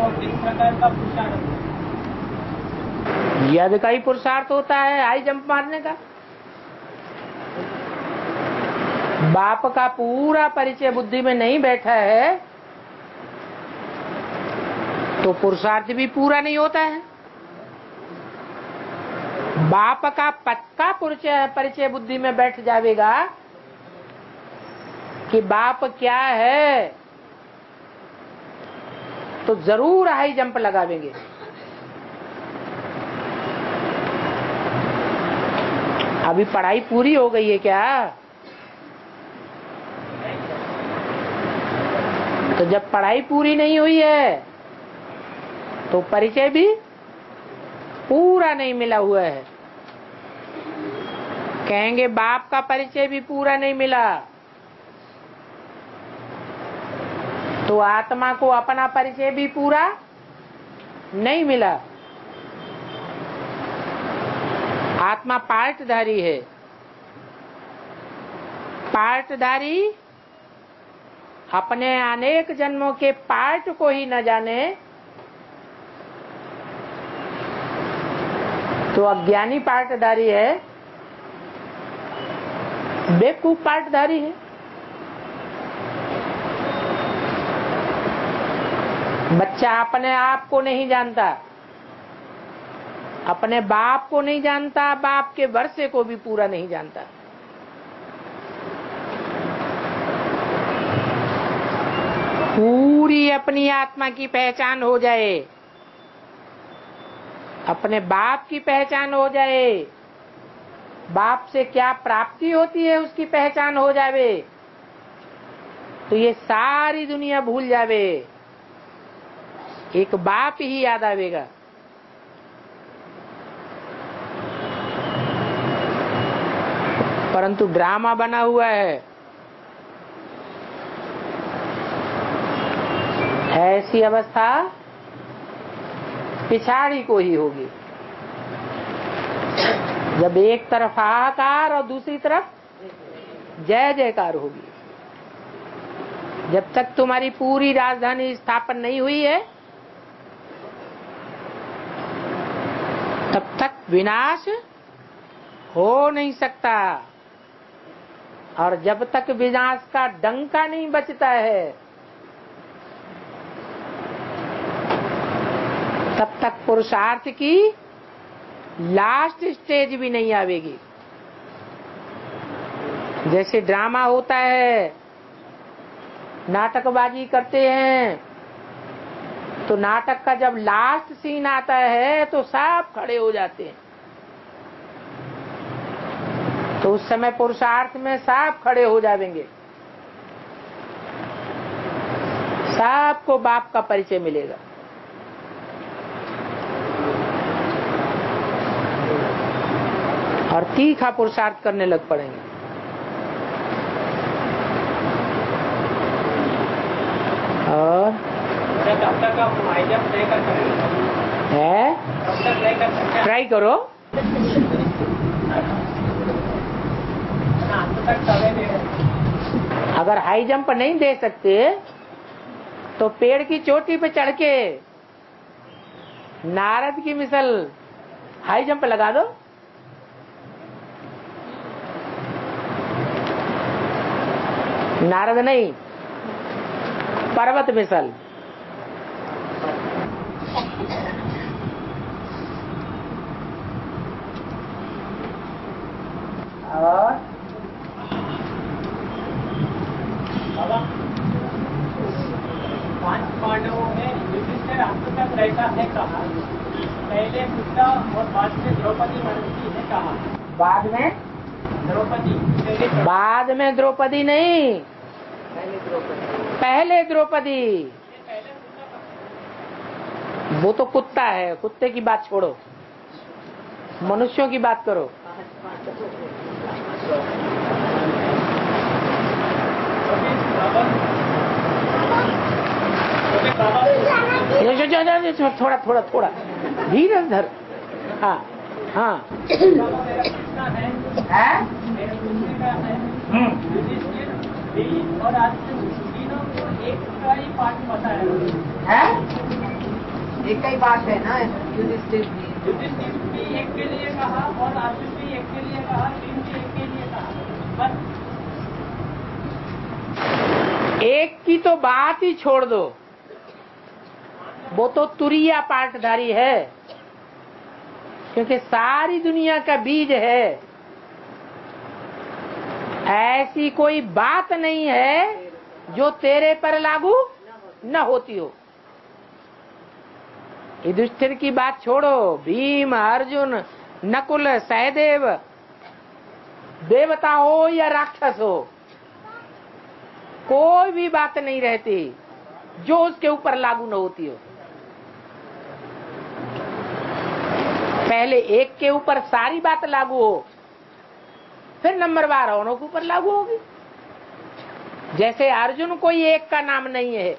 किस प्रकार का पुरुषार्थ? यज्ञ का ही पुरुषार्थ होता है, हाई जंप मारने का। बाप का पूरा परिचय बुद्धि में नहीं बैठा है तो पुरुषार्थ भी पूरा नहीं होता है। बाप का पक्का परिचय बुद्धि में बैठ जाएगा कि बाप क्या है, तो जरूर हाई जंप लगावेंगे। अभी पढ़ाई पूरी हो गई है क्या? तो जब पढ़ाई पूरी नहीं हुई है तो परिचय भी पूरा नहीं मिला हुआ है। कहेंगे बाप का परिचय भी पूरा नहीं मिला तो आत्मा को अपना परिचय भी पूरा नहीं मिला। आत्मा पार्टधारी है। पार्टधारी अपने अनेक जन्मों के पार्ट को ही न जाने तो अज्ञानी पार्टधारी है, बेवकूफ पार्टधारी है। बच्चा अपने आप को नहीं जानता, अपने बाप को नहीं जानता, बाप के वर्षे को भी पूरा नहीं जानता। पूरी अपनी आत्मा की पहचान हो जाए, अपने बाप की पहचान हो जाए, बाप से क्या प्राप्ति होती है उसकी पहचान हो जावे, तो ये सारी दुनिया भूल जावे, एक बाप ही याद आवेगा। परंतु ड्रामा बना हुआ है, ऐसी अवस्था पिछाड़ी को ही होगी जब एक तरफ हाहाकार और दूसरी तरफ जय जयकार होगी। जब तक तुम्हारी पूरी राजधानी स्थापन नहीं हुई है तब तक विनाश हो नहीं सकता, और जब तक विनाश का डंका नहीं बजता है तब तक पुरुषार्थ की लास्ट स्टेज भी नहीं आवेगी। जैसे ड्रामा होता है, नाटकबाजी करते हैं, तो नाटक का जब लास्ट सीन आता है तो सब खड़े हो जाते हैं, तो उस समय पुरुषार्थ में सब खड़े हो जाएंगे, सबको बाप का परिचय मिलेगा। और तीखा पुरुषार्थ करने लग पड़ेंगे। और कब तक आप है ट्राई करो। अगर हाई जंप नहीं दे सकते तो पेड़ की चोटी पे चढ़ के नारद की मिसल हाई जंप लगा दो। नारद नहीं, पर्वत मिसल। और पांच पांडवों में युधिष्ठिर अंत तक रहता है कहा, पहले बुद्धा और बाद में द्रौपदी बनती है कहा। बाद में द्रौपदी, बाद में द्रौपदी नहीं, पहले द्रौपदी। वो तो कुत्ता है, कुत्ते की बात छोड़ो, मनुष्यों की बात करो। थोड़ा थोड़ा थोड़ा धीरे धर। हाँ हाँ है? और आज तीनों को एक का ही पाठ बताया है। एक ही बात है ना, युधिष्ठिर जी। युधिष्ठिर भी एक के लिए कहा और अर्जुन भी एक के लिए कहा, भीम भी एक के लिए कहा। बस एक की तो बात ही छोड़ दो, वो तो तुरिया पाठधारी है, क्योंकि सारी दुनिया का बीज है। ऐसी कोई बात नहीं है जो तेरे पर लागू न होती हो। युधिष्ठिर की बात छोड़ो, भीम, अर्जुन, नकुल, सहदेव, देवता हो या राक्षस हो, कोई भी बात नहीं रहती जो उसके ऊपर लागू न होती हो। पहले एक के ऊपर सारी बात लागू हो, फिर नंबरवार औरों के ऊपर लागू होगी। जैसे अर्जुन कोई एक का नाम नहीं है,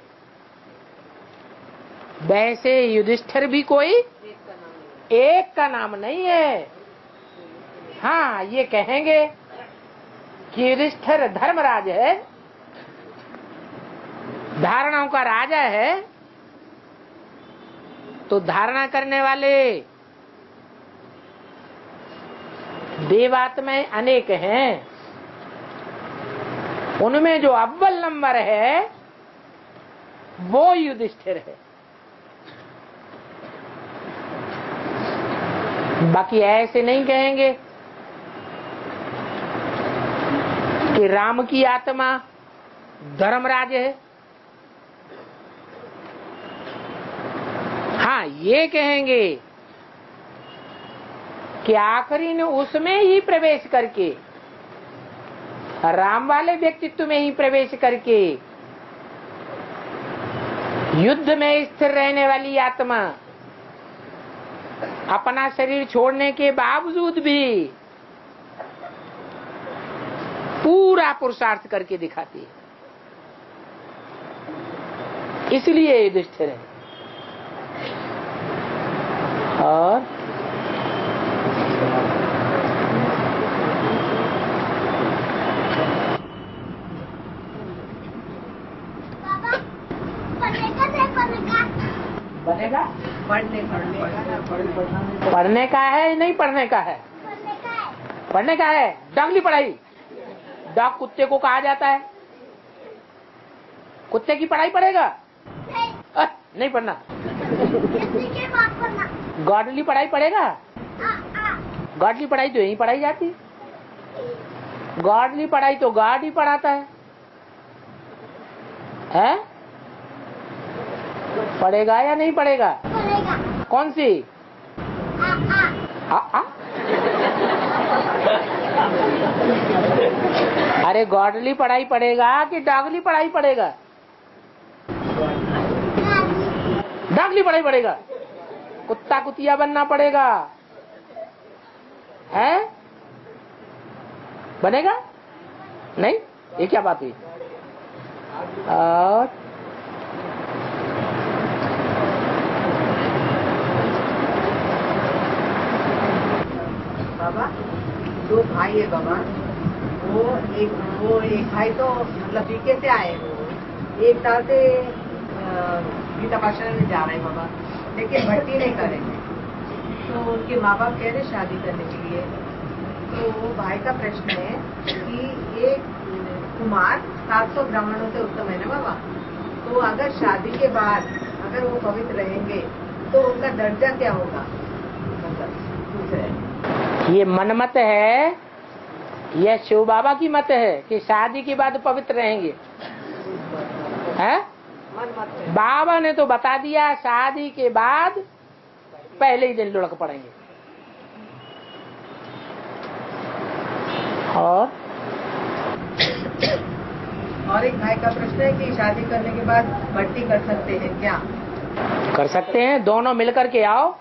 वैसे युधिष्ठिर भी कोई एक का नाम नहीं है। हाँ, ये कहेंगे कि युधिष्ठिर धर्मराज है, धारणाओं का राजा है, तो धारणा करने वाले देवात्माएं अनेक हैं, उनमें जो अव्वल नंबर है वो युधिष्ठिर है। बाकी ऐसे नहीं कहेंगे कि राम की आत्मा धर्मराज है। हाँ, ये कहेंगे कि आखिरी ने उसमें ही प्रवेश करके, राम वाले व्यक्तित्व में ही प्रवेश करके युद्ध में स्थिर रहने वाली आत्मा अपना शरीर छोड़ने के बावजूद भी पूरा पुरुषार्थ करके दिखाती है। इसलिए युधिष्ठिर है। और बनेगा, पढ़ने का है नहीं पढ़ने का है? पढ़ने का है। डगली पढ़ाई, डॉग कुत्ते को कहा जाता है। कुत्ते की पढ़ाई पढ़ेगा? नहीं पढ़ना। गॉडली पढ़ाई पढ़ेगा? गॉडली पढ़ाई तो यही पढ़ाई जाती। गॉडली पढ़ाई तो गॉड ही पढ़ाता है? पढ़ेगा या नहीं पढ़ेगा? पढ़ेगा। कौन सी? अरे गॉडली पढ़ाई पढ़ेगा कि डॉगली पढ़ाई पढ़ेगा? डॉगली पढ़ाई पढ़ेगा। कुत्ता कुतिया बनना पड़ेगा, है? बनेगा नहीं? ये क्या बात हुई? और बाबा, दो भाई है बाबा, वो एक भाई तो मतलब बीके से आए, वो एक साल से गीता पाठशाला में जा रहे हैं बाबा, लेकिन भर्ती नहीं करेंगे। तो उनके माँ बाप कह रहे शादी करने के लिए। तो वो भाई का प्रश्न है कि एक कुमार 700 ब्राह्मणों से उत्तम है ना बाबा, तो अगर शादी के बाद अगर वो पवित्र रहेंगे तो उनका दर्जा क्या होगा? मतलब दूसरे, ये मन मत है, यह शिव बाबा की मत है कि शादी के बाद पवित्र रहेंगे, है? मन मत है। बाबा ने तो बता दिया शादी के बाद पहले ही दिन लुढ़क पड़ेंगे। और एक भाई का प्रश्न है कि शादी करने के बाद भर्ती कर सकते हैं क्या? कर सकते हैं, दोनों मिलकर के आओ।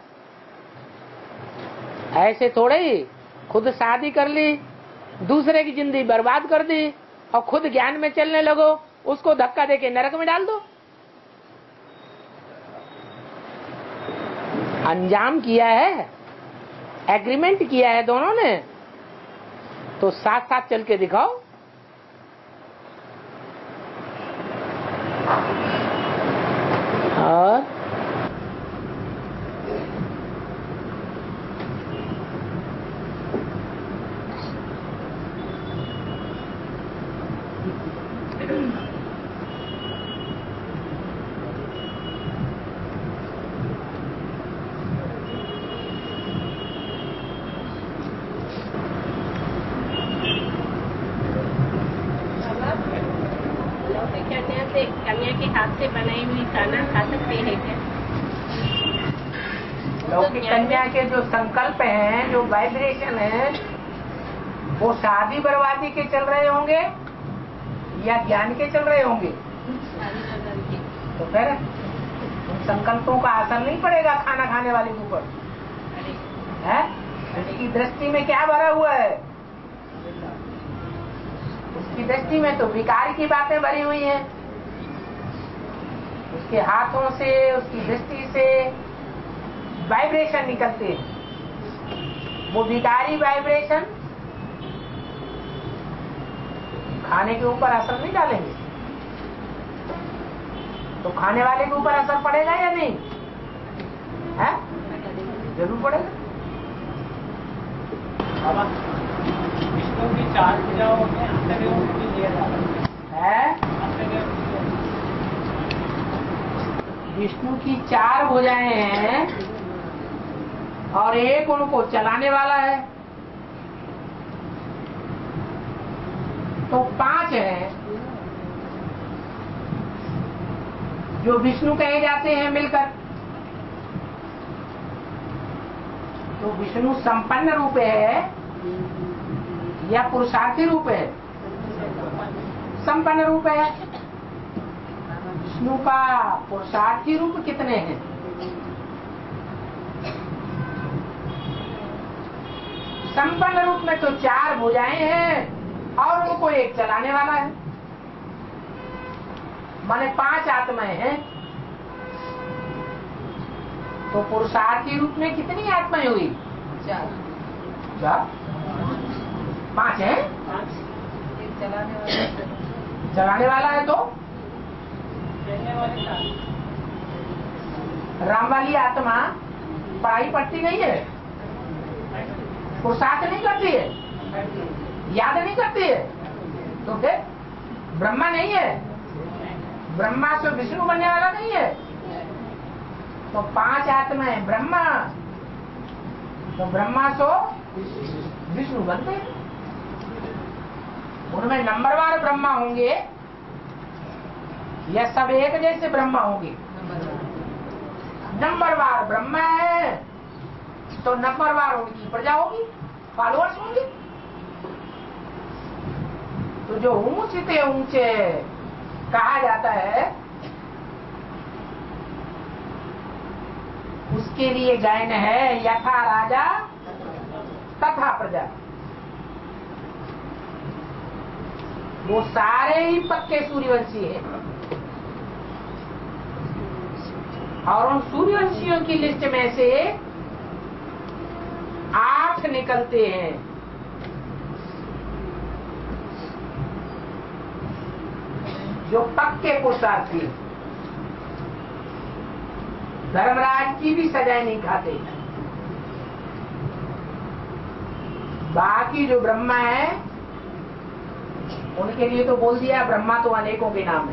ऐसे थोड़े ही खुद शादी कर ली, दूसरे की जिंदगी बर्बाद कर दी और खुद ज्ञान में चलने लगो, उसको धक्का देके नरक में डाल दो। अंजाम किया है, एग्रीमेंट किया है दोनों ने, तो साथ साथ चल के दिखाओ। और के हाथ से बनाई हुई खाना खा सकते हैं क्या? लौकिक कन्या के जो संकल्प हैं, जो वाइब्रेशन है, वो शादी बर्बादी के चल रहे होंगे या ज्ञान के चल रहे होंगे? तो फिर उन संकल्पों का असर नहीं पड़ेगा खाना खाने वाले के ऊपर, है? उसकी दृष्टि में क्या भरा हुआ है? उसकी दृष्टि में तो विकार की बातें भरी हुई हैं। उसके हाथों से, उसकी दृष्टि से वाइब्रेशन निकलते हैं। वो विकारी वाइब्रेशन खाने के ऊपर असर नहीं डालेंगे, तो खाने वाले के ऊपर असर पड़ेगा या नहीं? है? जरूर पड़ेगा। बाबा, विष्णु की 4 भुजाओं में अंतर्यों भी लिया जाता है। अंतर्यों विष्णु की 4 भुजाएं हैं और एक उनको चलाने वाला है, तो 5 हैं जो विष्णु कहे जाते हैं मिलकर। तो विष्णु संपन्न रूप है या पुरुषार्थी रूप है? संपन्न रूप है। विष्णु का पुरुषार्थी रूप कितने हैं? संपन्न रूप में तो 4 भुजाएं हैं और उनको एक चलाने वाला है, माने 5 आत्माएं हैं। तो पुरुषार्थी रूप में कितनी आत्माएं हुई? 4। 5 है। चलाने वाला है तो राम वाली आत्मा पढ़ाई पढ़ती नहीं है, पुरुषार्थ नहीं करती है, याद नहीं करती है, तो फिर ब्रह्मा नहीं है। ब्रह्मा से विष्णु बनने वाला नहीं है। तो 5 आत्माएं ब्रह्मा, तो ब्रह्मा सो विष्णु बनते हैं। उनमें नंबरवार ब्रह्मा होंगे या सब एक जैसे ब्रह्मा होंगे? नंबरवार ब्रह्मा है तो नंबरवार उनकी प्रजा होगी, फॉलोअर्स होंगे। तो जो ऊंचे ऊंचे कहा जाता है उसके लिए गायन है यथा राजा तथा प्रजा। वो सारे ही पक्के सूर्यवंशी हैं और उन सूर्यवंशियों की लिस्ट में से 8 निकलते हैं जो पक्के पुरुषार्थी, धर्मराज की भी सजाएं नहीं खाते। बाकी जो ब्रह्मा है उनके लिए तो बोल दिया, ब्रह्मा तो अनेकों के नाम है।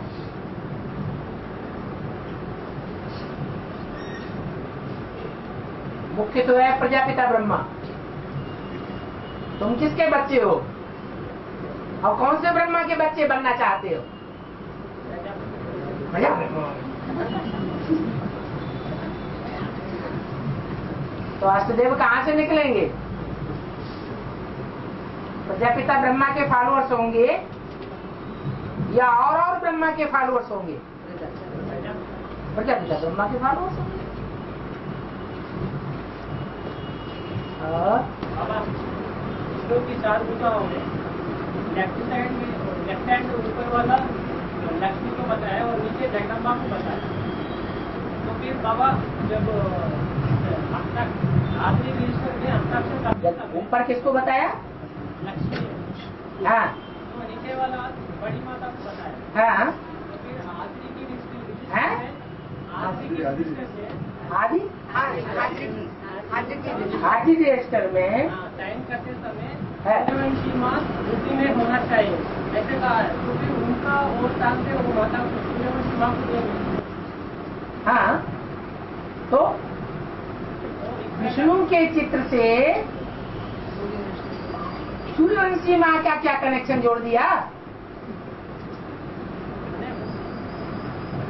मुख्य तो है प्रजापिता ब्रह्मा। तुम किसके बच्चे हो और कौन से ब्रह्मा के बच्चे बनना चाहते हो? तो अष्टदेव कहाँ से निकलेंगे? प्रजापिता ब्रह्मा के फॉलोअर्स होंगे या और ब्रह्मा के फॉलोअर्स होंगे? प्रजापिता ब्रह्मा के फॉलोअर्स होंगे। विष्णु की 4 भुजाओं में लेफ्ट साइड में, लेफ्ट हैंड ऊपर वाला लक्ष्मी को बताया और नीचे जगदम्बा को बताया। तो फिर बाबा जब आखिरी रजिस्टर में हस्ताक्षर ऊपर किसको बताया? लक्ष्मी। हाँ। तो नीचे वाला बड़ी माता को बताया। हाँ। तो फिर आखिरी की रजिस्टर हैं? आखिरी की रजिस्टर से आदि आदि रजिस्टर में साइन करते समय है सूर्यवंशी माँ उसी में होना चाहिए ऐसे कहा है। तो फिर उनका और साल से वो माता सूर्यवंशी माँ को देंगे। हाँ, तो विष्णु के चित्र से सूर्यवंशी माँ का क्या कनेक्शन जोड़ दिया?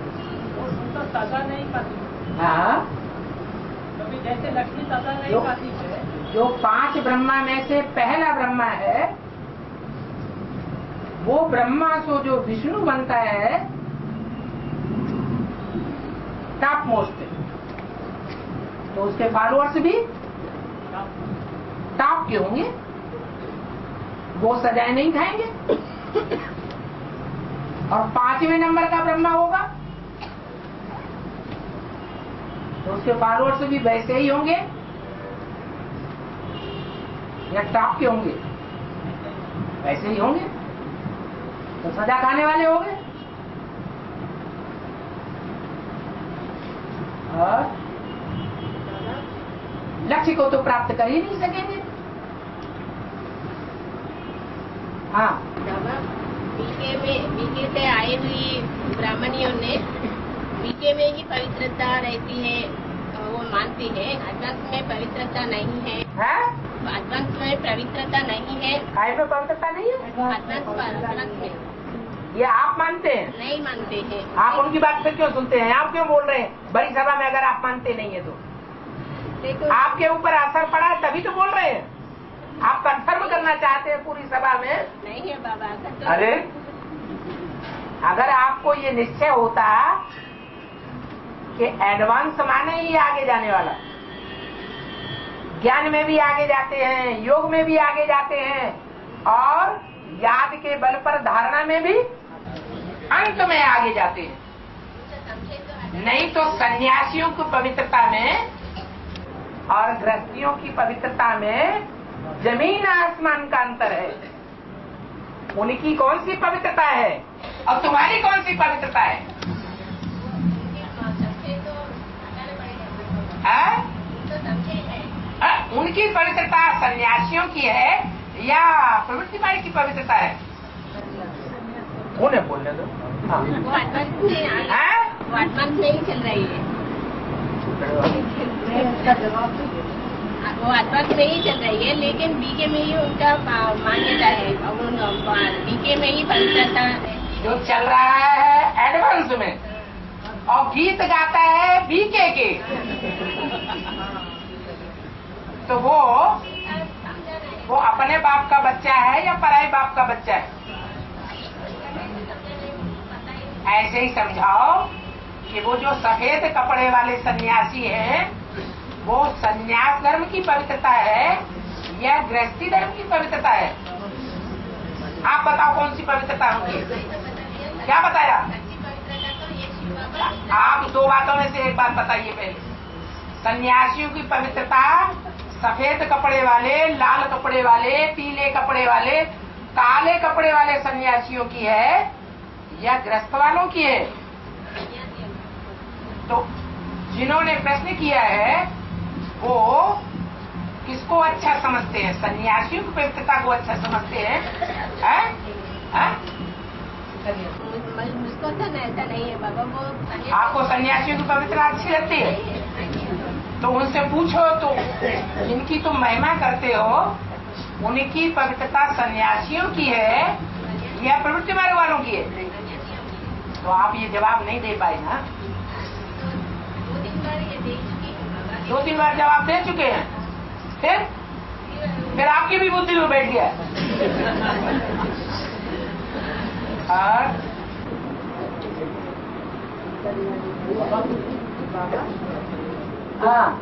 सजा नहीं पाती, हाँ, कभी जैसे लक्ष्मी सजा नहीं जो- पाती है, जो 5 ब्रह्मा में से पहला ब्रह्मा है, वो ब्रह्मा से जो विष्णु बनता है टॉप मोस्ट, तो उसके फॉलोअर्स भी टॉप के होंगे, वो सजाएं नहीं खाएंगे। और 5वें नंबर का ब्रह्मा होगा तो उसके फॉलोअर्स भी वैसे ही होंगे या टॉप के होंगे, वैसे ही होंगे, तो सजा खाने वाले होंगे। और लक्ष्य को तो प्राप्त कर ही नहीं सकेंगे। हाँ, बीके से आए हुई ब्राह्मणियों ने बीके में ही पवित्रता रहती है, वो मानती है। अद्वैत में पवित्रता नहीं है, अद्वैत में पवित्रता नहीं है, काय में पवित्रता नहीं है, अद्वैत में ये आप मानते हैं? नहीं मानते हैं। आप उनकी बात फिर क्यों सुनते हैं? आप क्यों बोल रहे हैं बड़ी सभा में अगर आप मानते नहीं है तो? देखो, आपके ऊपर असर पड़ा है तभी तो बोल रहे हैं। आप कंफर्म करना चाहते हैं पूरी सभा में? नहीं है बाबा, तो अरे अगर आपको ये निश्चय होता कि एडवांस माने ही आगे जाने वाला, ज्ञान में भी आगे जाते हैं, योग में भी आगे जाते हैं, और याद के बल पर धारणा में भी अंत में आगे जाते हैं, नहीं तो सन्यासियों की पवित्रता में और गृहस्थियों की पवित्रता में जमीन आसमान का अंतर है। उनकी कौन सी पवित्रता है और तुम्हारी कौन सी पवित्रता है? उनकी पवित्रता सन्यासियों की है या प्रवृत्तिवादी की पवित्रता है? उन्हें बोलने दो। हाँ। वो अद्वैत में वो अद्वैत नहीं चल रही है, उसका जवाब दीजिए। वो अद्वैत में ही चल रही है, लेकिन बीके में ही उनका मान्यता है, और बीके में ही पवित्रता है। जो चल रहा है एडवांस में और गीत गाता है बीके के, तो वो अपने बाप का बच्चा है या पराये बाप का बच्चा है? ऐसे ही समझाओ कि वो जो सफेद कपड़े वाले सन्यासी हैं, वो सन्यास धर्म की पवित्रता है या गृहस्थी धर्म की पवित्रता है? आप बताओ कौन सी पवित्रता होगी? क्या बताया? आप 2 बातों में से एक बात बताइए पहले। सन्यासियों की पवित्रता सफेद कपड़े वाले, लाल कपड़े वाले, पीले कपड़े वाले, काले कपड़े वाले सन्यासियों की है या गृहस्थ वालों की है? तो जिन्होंने प्रश्न किया है वो किसको अच्छा समझते हैं? सन्यासियों की पवित्रता को अच्छा समझते हैं? मुझको तो ऐसा नहीं है बाबा। वो आपको सन्यासियों की पवित्रता अच्छी लगती है तो उनसे पूछो, तो जिनकी तुम महिमा करते हो उनकी पवित्रता सन्यासियों की है या प्रवृत्ति मार्ग वालों की है? तो आप ये जवाब नहीं दे पाए ना। 2-3 बार ये दे चुकी हूँ। 2-3 बार जवाब दे चुके हैं, फिर आपकी भी बुद्धि में बैठ गया। और हाँ,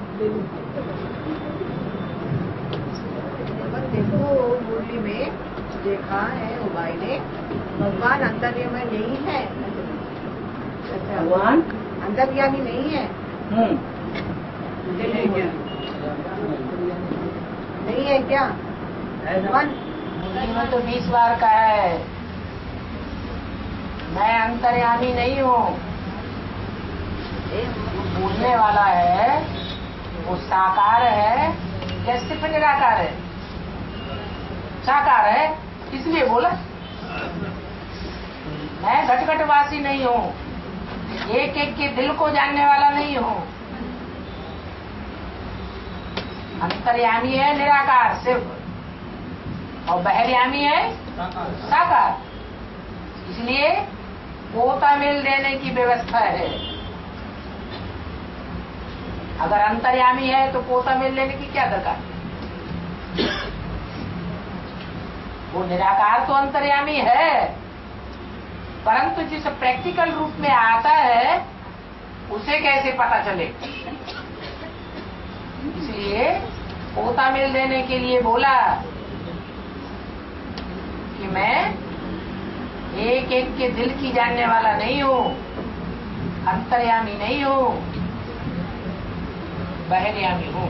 देखो मुरली में देखा है उबाई ने, भगवान अंतर्यामी नहीं है। भगवान अंतर्यामी नहीं है। नहीं है क्या? भगवान में तो 20 बार का है, मैं अंतर्यामी नहीं हूँ। बोलने वाला है वो साकार है या सिर्फ निराकार है? साकार है, इसलिए बोला। मैं घटघटवासी नहीं हूँ, एक एक के दिल को जानने वाला नहीं हूँ। अंतर्यामी है निराकार सिर्फ, और बहिर्यामी है साकार। इसलिए पोता मिल देने की व्यवस्था है। अगर अंतर्यामी है तो पोता मेल लेने की क्या दरकार? वो निराकार तो अंतर्यामी है, परंतु जिस प्रैक्टिकल रूप में आता है उसे कैसे पता चले? इसलिए पोता मेल देने के लिए बोला कि मैं एक एक के दिल की जानने वाला नहीं हूँ, अंतर्यामी नहीं हूँ, बहिर्यामी हूँ।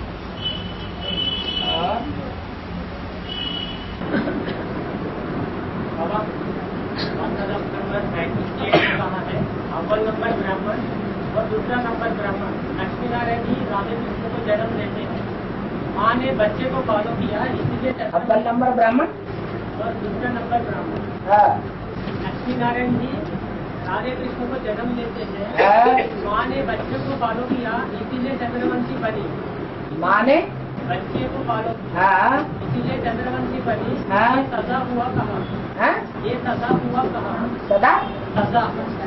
बाबा नंबर 98 कहा है, अव्वल नंबर ब्राह्मण और दूसरा नंबर ब्राह्मण लक्ष्मी नारायण जी राधे कृष्ण को जन्म देते हैं। माँ ने बच्चे को फॉलो किया, इसीलिए अव्वल नंबर ब्राह्मण और दूसरा नंबर ब्राह्मण। हाँ। लक्ष्मी नारायण जी राधे कृष्ण को जन्म देते हाँ। हैं। माँ ने बच्चे को फॉलो किया, इसीलिए चंद्रवंशी बनी। माँ ने बच्चे को फॉलो किया, हाँ इसीलिए चंद्रवंशी बनी। हाँ। ये सजा हुआ कहा, हाँ ये सजा हुआ कहा, सदा सजा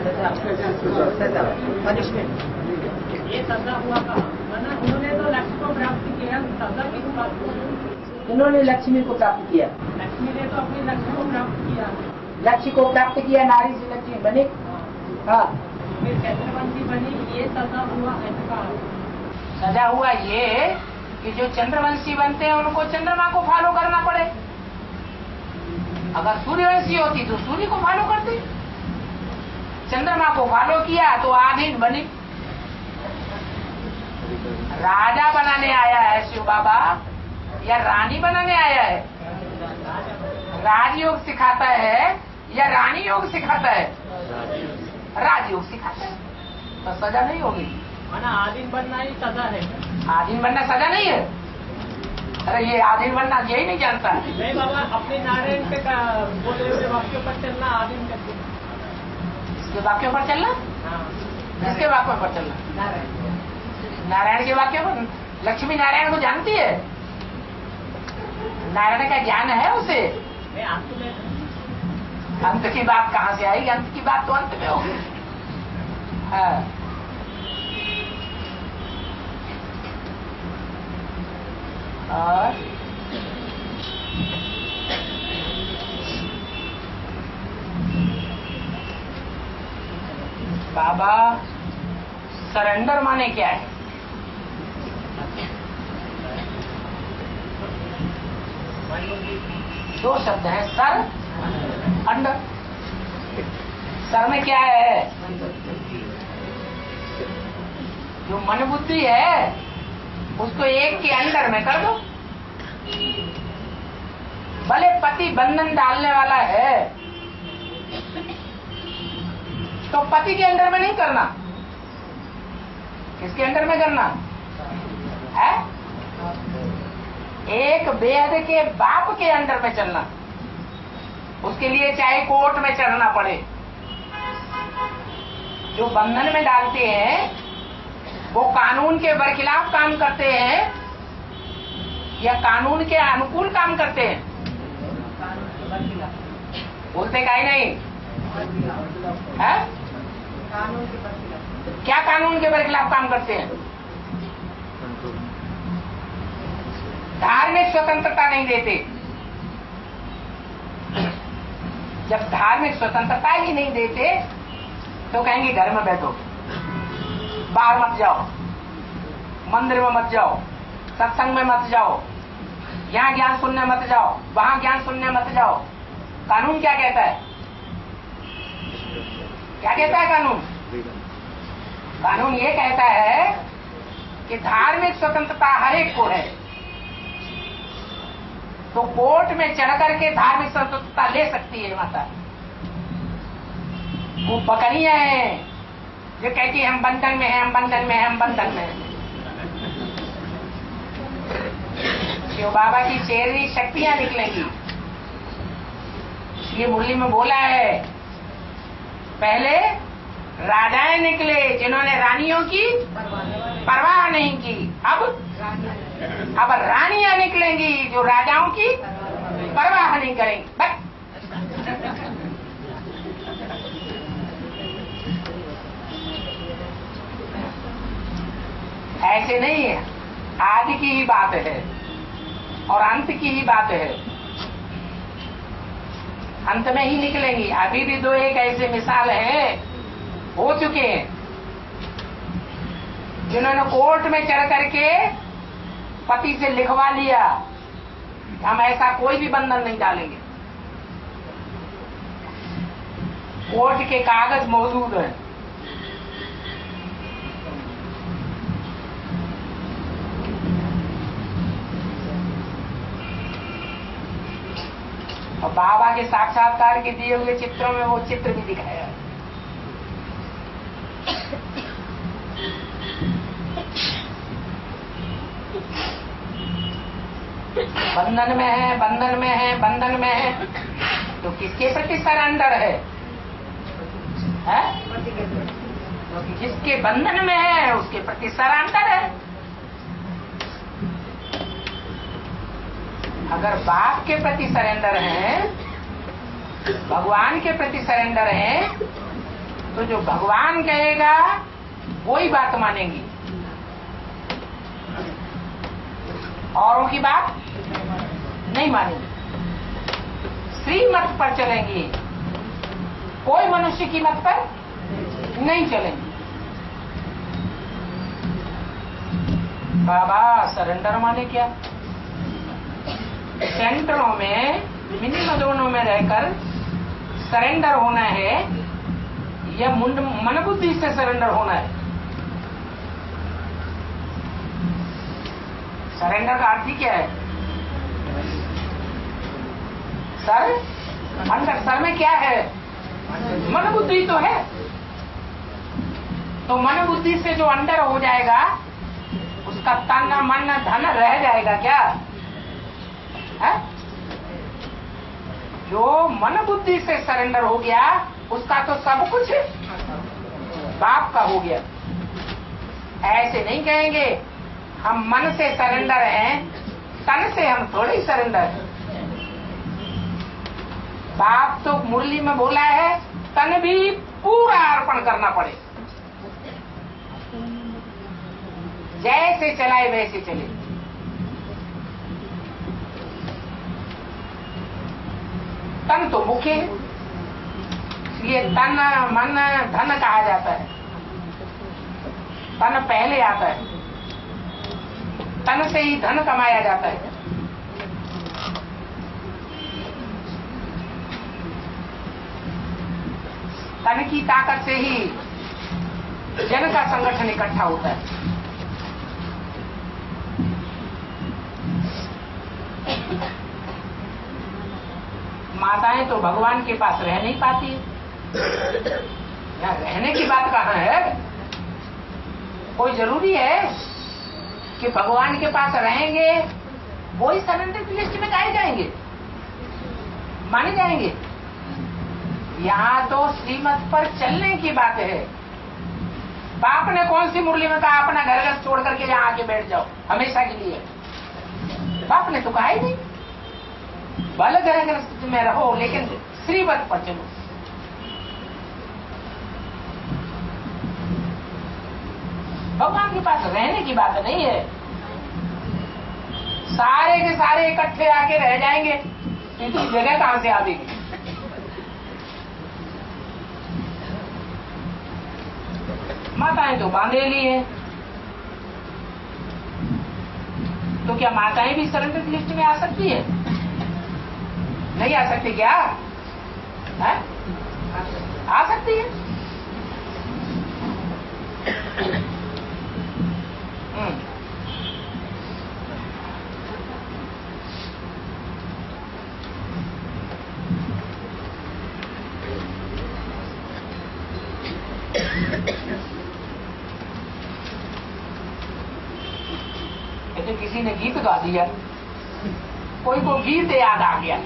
पनिशमेंट। ये सजा हुआ कहा, वरना उन्होंने तो लक्ष्य को प्राप्त किया, सजा किस बात को? इन्होंने लक्ष्मी को प्राप्त किया, लक्ष्मी ने तो अपने लक्ष्य को प्राप्त किया। लक्ष्य को प्राप्त किया, नारी से लक्ष्मी बनी। हाँ, फिर चंद्रवंशी बनी, ये सजा हुआ ऐसा कहा। सजा हुआ ये कि जो चंद्रवंशी बनते हैं उनको चंद्रमा को फॉलो करना पड़े। अगर सूर्यवंशी होती तो सूर्य को फॉलो करती। चंद्रमा को फॉलो किया तो आधीन बनी। राजा बनाने आया है शिव बाबा या रानी बनाने आया है? राजयोग सिखाता है या रानी योग सिखाता है? राजयोग सिखाता है। तो सजा नहीं होगी। माना आधीन बनना ही सजा है। आधीन बनना सजा नहीं है। अरे ये आधीन बनना यही नहीं जानता। नहीं बाबा, अपने नारायण के बोले हुए वाक्यों पर चलना आधीन करते। इसके वाक्यों पर चलना? हाँ, किसके वाक्यों पर चलना? नारायण के वाक्यों पर। लक्ष्मी नारायण को जानती है, नारायण का ज्ञान है उसे। मैं आपको में अंत की बात कहाँ से आएगी? अंत की बात तो अंत में होगी। हाँ। और बाबा सरेंडर माने क्या है? दो शब्द हैं, सर अंडर। सर में क्या है? जो मन बुद्धि है उसको एक के अंडर में कर दो। भले पति बंधन डालने वाला है तो पति के अंडर में नहीं करना, किसके अंडर में करना है? एक बेहद के बाप के अंडर में चलना। उसके लिए चाहे कोर्ट में चढ़ना पड़े। जो बंधन में डालते हैं वो कानून के बरखिलाफ काम करते हैं या कानून के अनुकूल काम करते हैं? बोलते काहे नहीं है? क्या कानून के बरखिलाफ काम करते हैं? धार्मिक स्वतंत्रता नहीं देते। जब धार्मिक स्वतंत्रता ही नहीं देते तो कहेंगे घर में बैठो, बाहर मत जाओ, मंदिर में मत जाओ, सत्संग में मत जाओ, यहाँ ज्ञान सुनने मत जाओ, वहाँ ज्ञान सुनने मत जाओ। कानून क्या कहता है? क्या कहता है कानून? कानून ये कहता है कि धार्मिक स्वतंत्रता हर एक को है, तो कोर्ट में चढ़ करके धार्मिक स्वतंत्रता ले सकती है माता। वो बकरियां हैं जो कहती है हम बंधन में हैं, हम बंधन में हैं, हम बंधन में हैं। शिव बाबा की शेरनी शक्तियां निकलेंगी। ये मुरली में बोला है, पहले राजाएं निकले जिन्होंने रानियों की परवाह नहीं की, अब रानियां निकलेंगी जो राजाओं की परवाह नहीं करेंगी। बस ऐसे नहीं है, आदि की ही बात है और अंत की ही बात है, अंत में ही निकलेंगी। अभी भी दो एक ऐसे मिसाल है, हो चुके हैं, जिन्होंने कोर्ट में चढ़ करके पति से लिखवा लिया, हम ऐसा कोई भी बंधन नहीं डालेंगे। कोर्ट के कागज मौजूद हैं। और बाबा के साक्षात्कार के दिए हुए चित्रों में वो चित्र भी दिखाया है। बंधन में है, बंधन में है, बंधन में है, तो किसके प्रति सरेंडर है? जिसके बंधन में है उसके प्रति सरेंडर है। अगर बाप के प्रति सरेंडर है, भगवान के प्रति सरेंडर है, तो जो भगवान कहेगा वही बात मानेंगी, औरों की बात नहीं मानेंगी, श्रीमत पर चलेंगी, कोई मनुष्य की मत पर नहीं चलेंगी। बाबा सरेंडर माने क्या? सेंटरों में, मिनी मदोनों में रहकर सरेंडर होना है या मन बुद्धि से सरेंडर होना है? सरेंडर का अर्थ ही क्या है? सर, अंदर सर में क्या है? मन बुद्धि तो है। तो मन बुद्धि से जो अंदर हो जाएगा उसका तन मन धन रह जाएगा क्या है? जो मन बुद्धि से सरेंडर हो गया उसका तो सब कुछ बाप का हो गया। ऐसे नहीं कहेंगे हम मन से सरेंडर हैं, तन से हम थोड़े ही सरेंडर हैं। बाप तो मुरली में बोला है तन भी पूरा अर्पण करना पड़े, जैसे चलाए वैसे चले। तन तो मुख्य है, इसलिए तन मन धन कहा जाता है। तन पहले आता है, तन से ही धन कमाया जाता है। तन की ताकत से ही जन का संगठन इकट्ठा होता है। माताएं तो भगवान के पास रह नहीं पाती, यहाँ रहने की बात कहाँ है? कोई जरूरी है कि भगवान के पास रहेंगे वही सरेंडर की लिस्ट में गाए जाएंगे, माने जाएंगे? यहाँ तो श्रीमत पर चलने की बात है। बाप ने कौन सी मुरली में कहा अपना घर घर छोड़ करके यहाँ आके बैठ जाओ हमेशा के लिए? बाप ने तो कहा ही नहीं। भले घर घर में रहो लेकिन श्रीमत पर चलो। भगवान के पास रहने की बात नहीं है। सारे के सारे इकट्ठे आके रह जाएंगे, इतनी जगह कहां से आवेगी? माताएं तो बांधे ली है, तो क्या माताएं भी सरेंडर की लिस्ट में आ सकती है? नहीं आ सकती क्या? है? आ सकती है। तो किसी ने गीत गा दिया, कोई को गीत याद आ गया।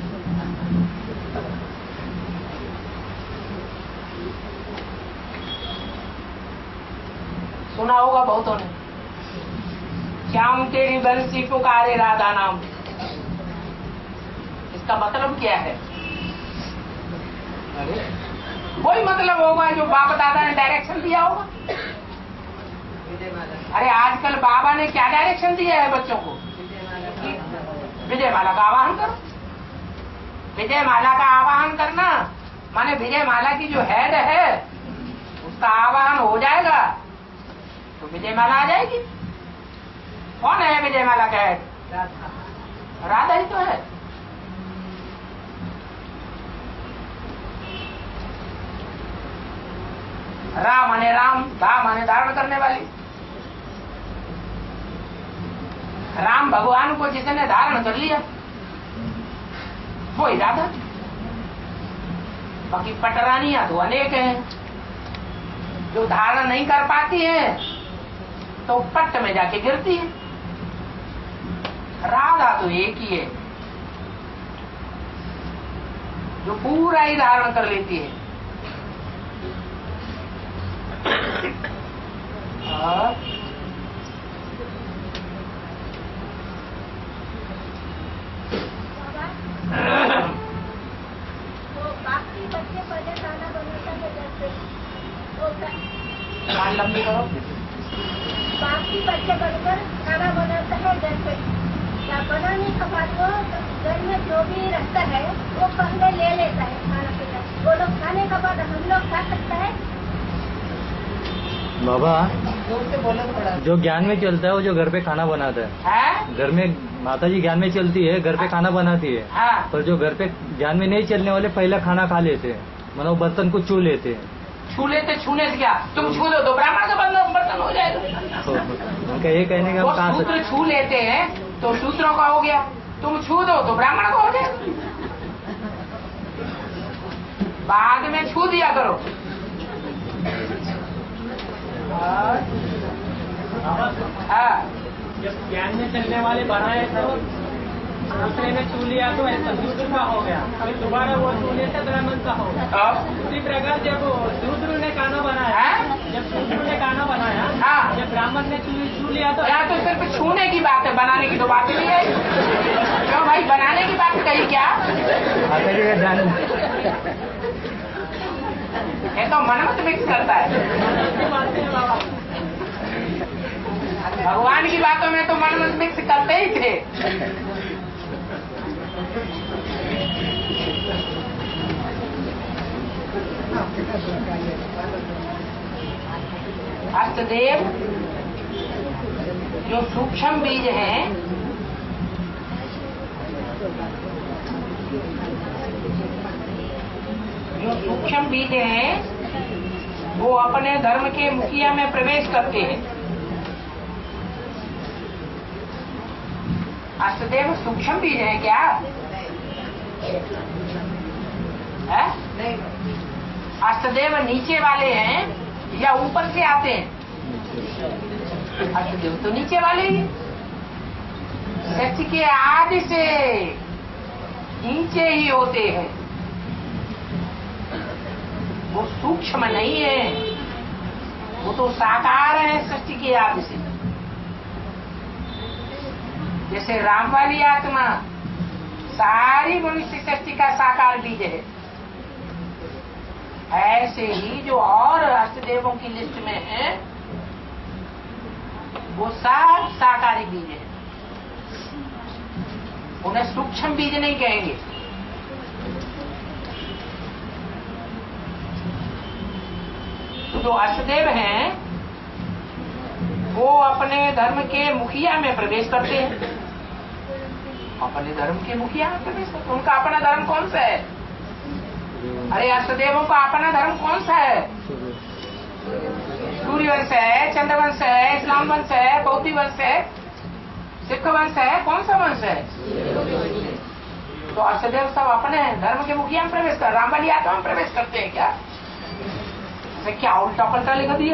सुना होगा बहुतों ने, श्याम तेरी बंसी पुकारे राधा नाम। इसका मतलब क्या है? वही मतलब होगा जो बाप दादा ने डायरेक्शन दिया होगा। अरे आजकल बाबा ने क्या डायरेक्शन दिया है बच्चों को? विजय माला का आवाहन करो। विजय माला का आवाहन करना माने विजय माला की जो हेड है उसका आवाहन हो जाएगा तो विजय माला आ जाएगी। कौन है विजय माला का हेड? राधा ही तो है। रा माने राम, धा माने धारण करने वाली। राम भगवान को जिसने धारण कर लिया वो ही राधा। बाकी पटरानियां तो अनेक हैं जो धारण नहीं कर पाती हैं तो पट्ट में जाके गिरती है। राधा तो एक ही है जो पूरा ही धारण कर लेती है। और बच्चे पहले खाना बनाता है जैसे कान लंबी करो। बाकी बच्चे बनकर खाना बनाता है जैसे या बनाने के बाद वो घर में जो भी रहता है वो पहले ले लेता है खाना पीना। वो लोग खाने के बाद हम लोग खा सकते हैं। बाबा जोर से बोलो थोड़ा। जो ज्ञान में चलता है वो जो घर पे खाना बनाता है, घर में माता जी ज्ञान में चलती है, घर पे खाना बनाती है। हाँ। पर जो घर पे ज्ञान में नहीं चलने वाले पहला खाना खा लेते हैं, मतलब बर्तन को छू लेते हैं। छू लेते, छूने से क्या? तुम छू दो तो ब्राह्मण का बर्तन हो जाएगा। तो उनका ये कहने का वो हम कहाँ से सूत्र छू लेते हैं तो सूत्रों का हो गया, तुम छू दो तो ब्राह्मण का हो जाएगा। बाद में छू दिया करो। हाँ, जब ज्ञान में चलने वाले बनाए तो दूसरे ने छू लिया तो ऐसा शूद्र का हो गया, फिर दोबारा वो छूने से ब्राह्मण का हो गया। उसी प्रकार जब शूद्र ने खाना बनाया, जब शूद्र ने खाना बनाया, हाँ। जब ब्राह्मण ने छू लिया तो यहाँ तो सिर्फ छूने की बात है, बनाने की तो बात नहीं है। क्यों भाई, बनाने की बात कही क्या? माता जी का ध्यान ये तो मनमत मिक्स करता है। भगवान की बातों में तो मनमत मिक्स करते ही थे। अष्टदेव जो सूक्ष्म बीज हैं, जो सूक्ष्म बीज हैं वो अपने धर्म के मुखिया में प्रवेश करते हैं। अष्टदेव सूक्ष्म बीज है क्या? है? अष्टदेव नीचे वाले हैं या ऊपर से आते हैं? अष्टदेव तो नीचे वाले ही। सच के आदि से नीचे ही होते हैं, वो सूक्ष्म नहीं है, वो तो साकार है सृष्टि के आदि से। जैसे राम वाली आत्मा सारी मनुष्य सृष्टि का साकार बीज है, ऐसे ही जो और अष्टदेवों की लिस्ट में है वो सब साकारी बीज है। उन्हें सूक्ष्म बीज नहीं कहेंगे। जो अष्टदेव हैं वो अपने धर्म के मुखिया में प्रवेश करते हैं। अपने धर्म के मुखिया में प्रवेश करते हैं। उनका अपना धर्म कौन सा है? अरे अष्टदेवों का अपना धर्म कौन सा है? सूर्यवंश है, चंद्रवंश है, इस्लाम वंश है, बौद्ध वंश है, सिख वंश है, कौन सा वंश है? तो अष्टदेव सब अपने धर्म के मुखिया में प्रवेश कर, राम वाली आत्मा में प्रवेश करते हैं क्या? क्या उल्टा पलटा लिख दिया?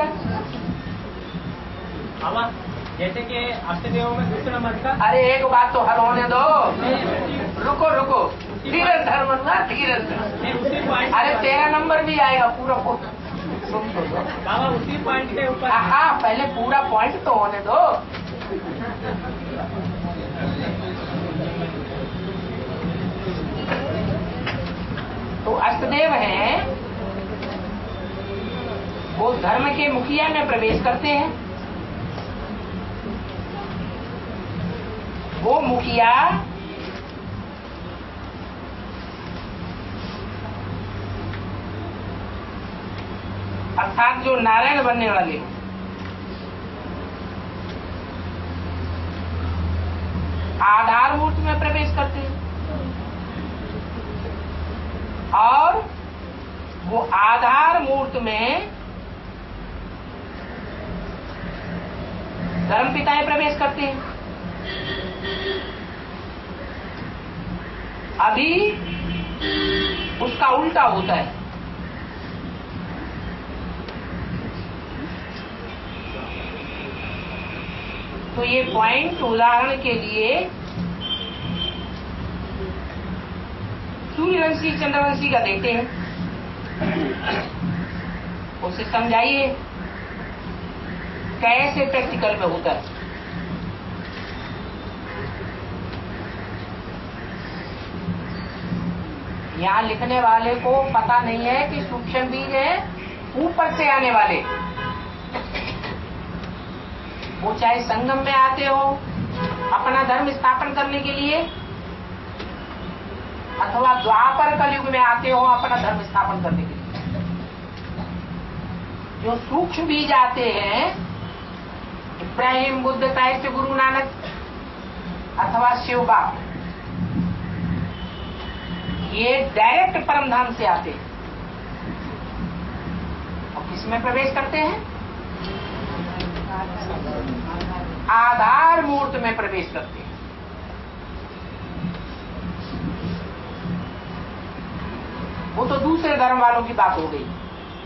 जैसे कि अष्टदेवों में दूसरा मंत्र। अरे एक बात तो हल होने दो, रुको रुको, धीरे धर्म ना धीरे। अरे 13 नंबर भी आएगा पूरा। सुन तो दो बाबा, उसी पॉइंट के ऊपर। हाँ, पहले पूरा पॉइंट तो होने दो। तो अष्टदेव हैं वो धर्म के मुखिया में प्रवेश करते हैं। वो मुखिया अर्थात जो नारायण बनने वाले हो, आधार मूर्ति में प्रवेश करते हैं और वो आधार मूर्ति में धर्मपिताएं प्रवेश करते हैं। अभी उसका उल्टा होता है। तो ये पॉइंट उदाहरण के लिए सूर्यवंशी चंद्रवंशी का देते हैं, उसे समझाइए कैसे प्रैक्टिकल में होता है। यहाँ लिखने वाले को पता नहीं है कि सूक्ष्म बीज है ऊपर से आने वाले, वो चाहे संगम में आते हो अपना धर्म स्थापन करने के लिए अथवा द्वापर कलयुग में आते हो अपना धर्म स्थापन करने के लिए। जो सूक्ष्म बीज आते हैं, इब्राहिम, बुद्ध, तैसे, गुरु नानक अथवा शिव बाप, ये डायरेक्ट परम धाम से आते हैं और किसमें प्रवेश करते हैं? आधार मूर्त में प्रवेश करते हैं। वो तो दूसरे धर्म वालों की बात हो गई।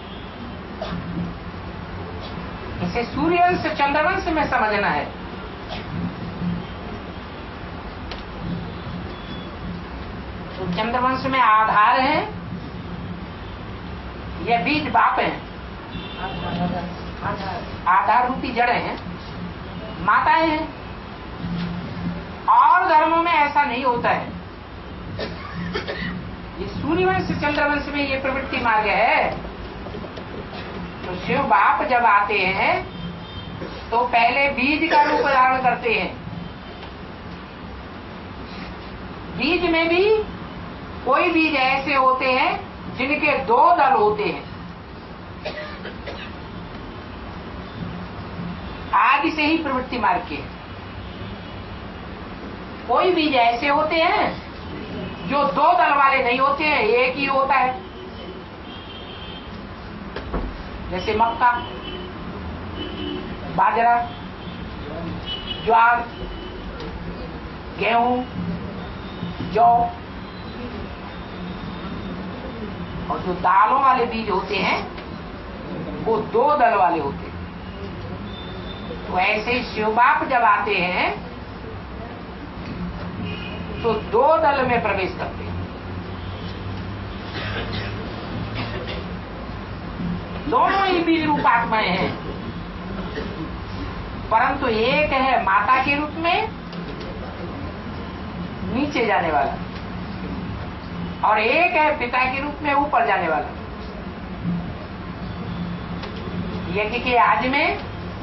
इसे सूर्यवंश चंद्रवंश में समझना है। तो चंद्रवंश में आधार है, यह बीज बाप है, आधार रूपी जड़ें हैं, माताएं हैं। और धर्मों में ऐसा नहीं होता है। ये सूर्यवंश चंद्रवंश में ये प्रवृत्ति मार्ग है। तो शिव बाप जब आते हैं तो पहले बीज का रूप धारण करते हैं। बीज में भी कोई बीज ऐसे होते हैं जिनके दो दल होते हैं। आदि से ही प्रवृत्ति मार्ग के कोई बीज ऐसे होते हैं जो दो दल वाले नहीं होते हैं, एक ही होता है। जैसे मक्का, बाजरा, ज्वार, गेहूं, जौ। और जो दालों वाले बीज होते हैं वो दो दल वाले होते हैं। तो ऐसे ही शिव बाप जब आते हैं तो दो दल में प्रवेश करते हैं। दोनों ही बीज रूप आत्माएं हैं, परंतु एक है माता के रूप में नीचे जाने वाला और एक है पिता के रूप में ऊपर जाने वाला। यज्ञ के आज में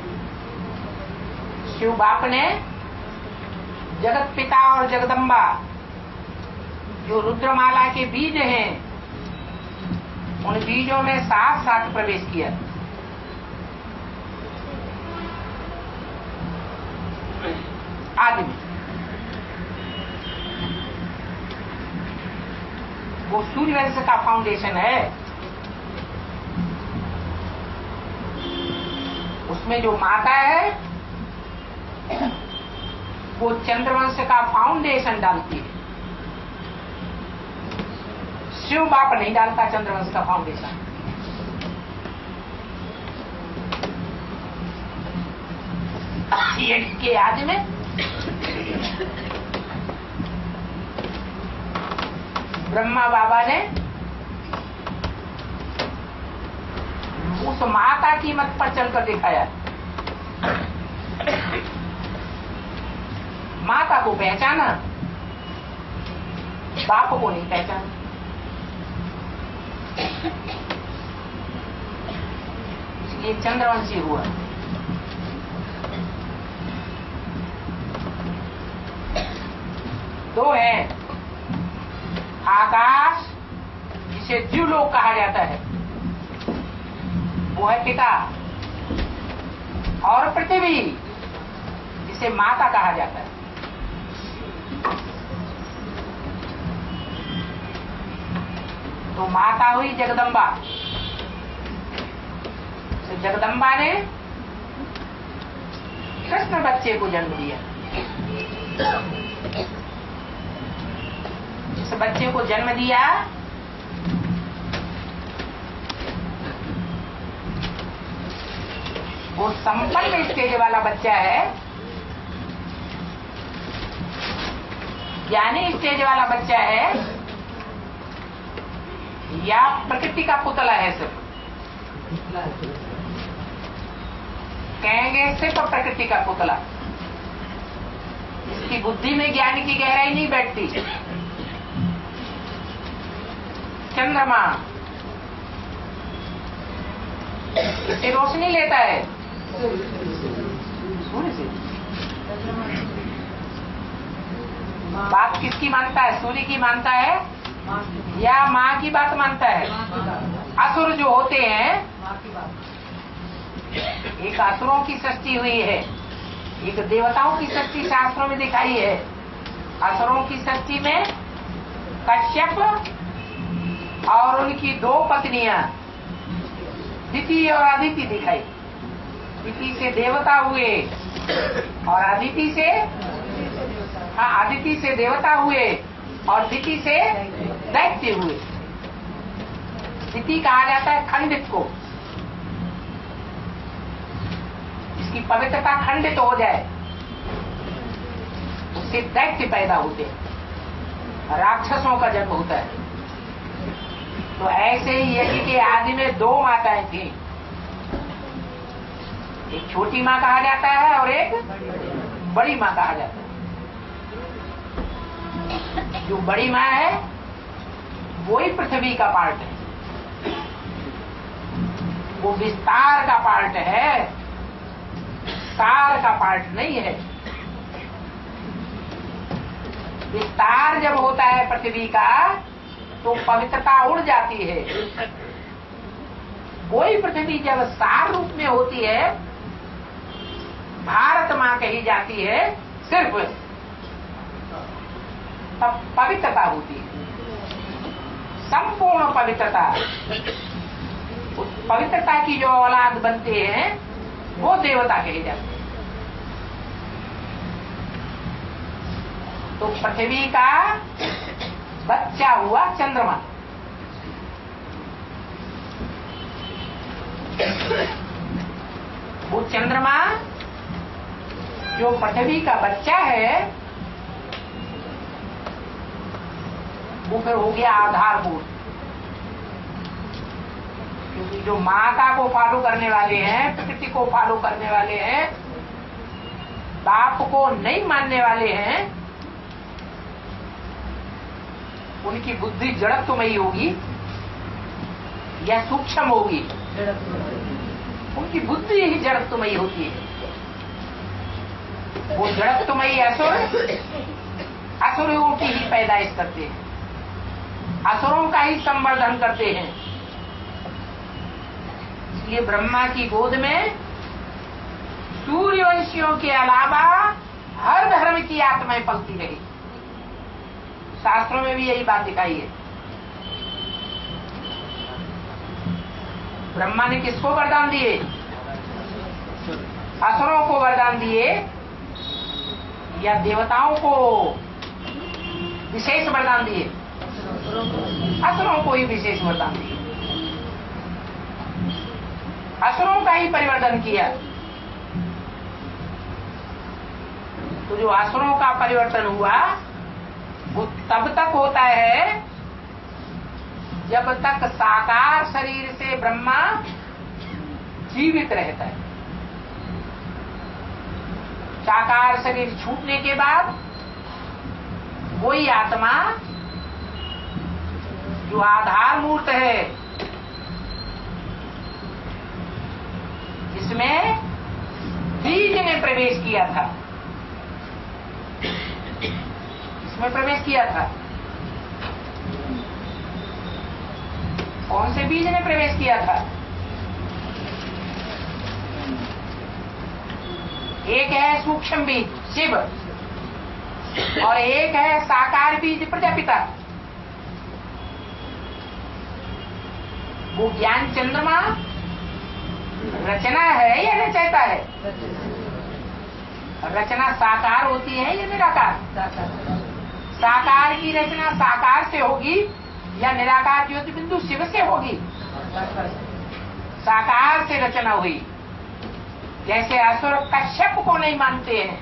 शिव बाप ने जगत पिता और जगदम्बा जो रुद्रमाला के बीज हैं उन बीजों में साथ साथ प्रवेश किया। आदमी वो सूर्यवंश का फाउंडेशन है। उसमें जो माता है वो चंद्रवंश का फाउंडेशन डालती है। शिव बाप नहीं डालता चंद्रवंश का फाउंडेशन। यज्ञ के आज में ब्रह्मा बाबा ने उस माता की मत पर चलकर दिखाया। माता को पहचाना, बाप को नहीं पहचाना। इसलिए चंद्रवंशी हुआ। दो हैं, आकाश जिसे जीवलोक कहा जाता है, वो है पिता, और पृथ्वी जिसे माता कहा जाता है। तो माता हुई जगदम्बा। तो जगदम्बा ने कृष्ण बच्चे को जन्म दिया। इस बच्चे को जन्म दिया वो संपन्न स्टेज वाला बच्चा है, ज्ञानी स्टेज वाला बच्चा है, या प्रकृति का पुतला है? सिर्फ कहेंगे सिर्फ प्रकृति का पुतला। इसकी बुद्धि में ज्ञान की गहराई नहीं बैठती। चंद्रमा इससे रोशनी लेता है, सूर्य से। बात किसकी मानता है? सूर्य की मानता है या माँ की बात मानता है? असुर जो होते हैं, एक असुरों की सृष्टि हुई है, एक देवताओं की सृष्टि शास्त्रों में दिखाई है। असुरों की सृष्टि में कश्यप और उनकी दो पत्नियां दिति और अदिति दिखाई। दिति से देवता हुए और अदिति से अदिति से देवता हुए और दिति से दैत्य हुए। दिति कहा जाता है खंडित को, इसकी पवित्रता खंडित हो जाए, उससे दैत्य पैदा होते हैं, राक्षसों का जन्म होता है। तो ऐसे ही यज्ञ के आदि में दो माताएं थी, एक छोटी माँ कहा जाता है और एक बड़ी माँ कहा जाता है। जो बड़ी माँ है वो ही पृथ्वी का पार्ट है, वो विस्तार का पार्ट है, सार का पार्ट नहीं है। विस्तार जब होता है पृथ्वी का तो पवित्रता उड़ जाती है। वही पृथ्वी जब सार रूप में होती है, भारत माँ कही जाती है सिर्फ, तब पवित्रता होती है, संपूर्ण पवित्रता। उस पवित्रता की जो औलाद बनते हैं वो देवता कहे जाते हैं। तो पृथ्वी का बच्चा हुआ चंद्रमा। वो चंद्रमा जो पृथ्वी का बच्चा है वो फिर हो गया आधारभूत। क्योंकि जो माता को फॉलो करने वाले हैं, प्रकृति को फॉलो करने वाले हैं, बाप को नहीं मानने वाले हैं, उनकी बुद्धि जड़त्वमयी होगी या सूक्ष्म होगी? उनकी बुद्धि ही जड़त्वमयी होती है। वो जड़त्वमयी असुरों की ही पैदाइश करते हैं, असुरों का ही संवर्धन करते हैं। इसलिए ब्रह्मा की गोद में सूर्यवंशियों के अलावा हर धर्म की आत्माएं पलती रही। शास्त्रों में भी यही बात दिखाई है। ब्रह्मा ने किसको वरदान दिए? असुरों को वरदान दिए या देवताओं को विशेष वरदान दिए? असुरों को ही विशेष वरदान दिए, असुरों का ही परिवर्तन किया। तो जो असुरों का परिवर्तन हुआ वो तब तक होता है जब तक साकार शरीर से ब्रह्मा जीवित रहता है। साकार शरीर छूटने के बाद वही आत्मा जो आधार मूर्त है, जिसमें बीज ने प्रवेश किया था, किसमें प्रवेश किया था? कौन से बीज ने प्रवेश किया था? एक है सूक्ष्म बीज शिव और एक है साकार बीज प्रजापिता। वो ज्ञान चंद्रमा रचना है या रचयिता है? रचना साकार होती है या निराकार? साकार की रचना साकार से होगी या निराकार ज्योति बिंदु शिव से होगी? साकार से रचना हुई। जैसे असुर कश्यप को नहीं मानते हैं,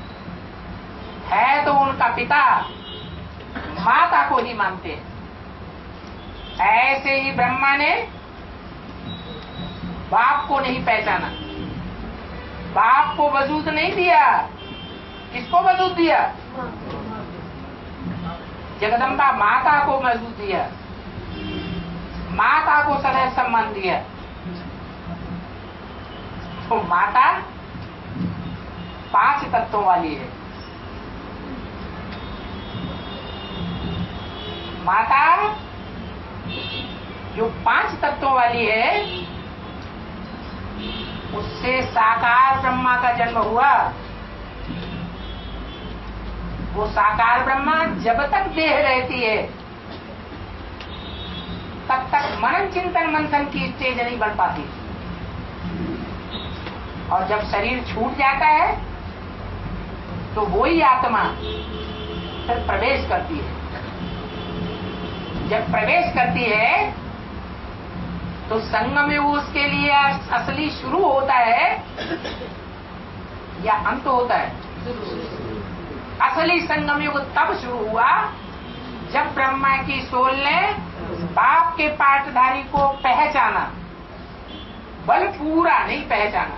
है तो उनका पिता, माता को ही मानते हैं, ऐसे ही ब्रह्मा ने बाप को नहीं पहचाना, बाप को वजूद नहीं दिया। किसको वजूद दिया? जगदम्बा माता को वजूद दिया, माता को सदैव सम्मान दिया। तो माता 5 तत्वों वाली है। माता जो 5 तत्वों वाली है, उससे साकार ब्रह्मा का जन्म हुआ। वो साकार ब्रह्मा जब तक देह रहती है तब तक मनन चिंतन मंथन की स्टेज नहीं बढ़ पाती, और जब शरीर छूट जाता है तो वही आत्मा फिर प्रवेश करती है। जब प्रवेश करती है तो संगम युग उसके लिए असली शुरू होता है या अंत होता है? असली संगम युग तब शुरू हुआ जब ब्रह्मा की सोल ने बाप के पाठधारी को पहचाना, बल पूरा नहीं पहचाना।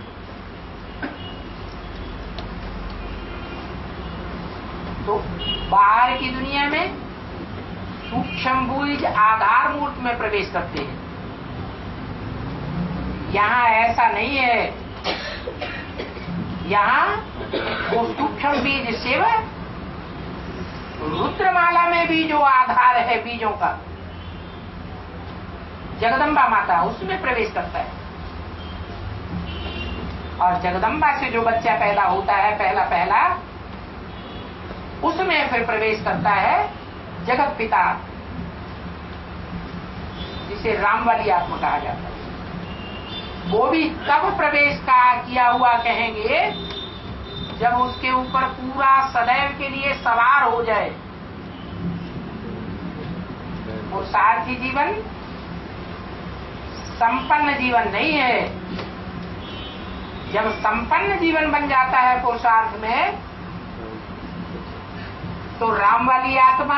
तो बाहर की दुनिया में सूक्ष्म बीज आधार मूर्त में प्रवेश करते हैं। यहाँ ऐसा नहीं है। यहाँ वो सूक्ष्म बीज शिव, रुद्रमाला में भी जो आधार है बीजों का, जगदम्बा माता, उसमें प्रवेश करता है। और जगदम्बा से जो बच्चा पैदा होता है पहला उसमें फिर प्रवेश करता है जगत पिता, जिसे राम वाली आत्मा कहा जाता है। वो भी तब प्रवेश का किया हुआ कहेंगे जब उसके ऊपर पूरा सदैव के लिए सवार हो जाए। पुरुषार्थी जीवन संपन्न जीवन नहीं है। जब संपन्न जीवन बन जाता है पुरुषार्थ में, तो राम वाली आत्मा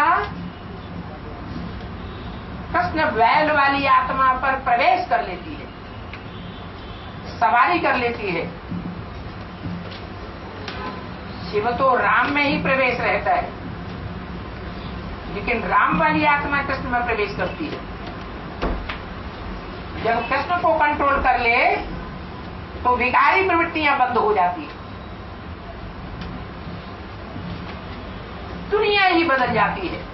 कृष्ण वैल वाली आत्मा पर प्रवेश कर लेती है, सवारी कर लेती है। शिव तो राम में ही प्रवेश रहता है, लेकिन राम वाली आत्मा कृष्ण में प्रवेश करती है। जब कृष्ण को कंट्रोल कर ले तो विकारी प्रवृत्तियां बंद हो जाती है, दुनिया ही बदल जाती है।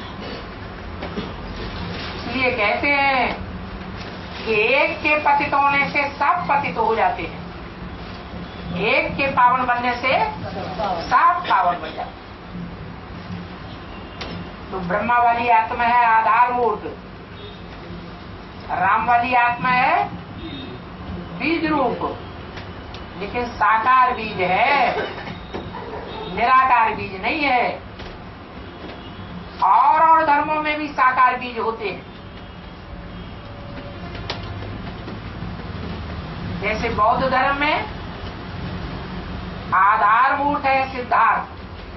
इसलिए कहते हैं कि एक के पतित होने से सब पतित हो जाते हैं, एक के पावन बनने से सब पावन बन जाते। तो ब्रह्मा वाली आत्मा है आधार मूर्त, राम वाली आत्मा है बीज रूप, लेकिन साकार बीज है, निराकार बीज नहीं है। और धर्मों में भी साकार बीज होते हैं। जैसे बौद्ध धर्म में आधार मूर्त है सिद्धार्थ।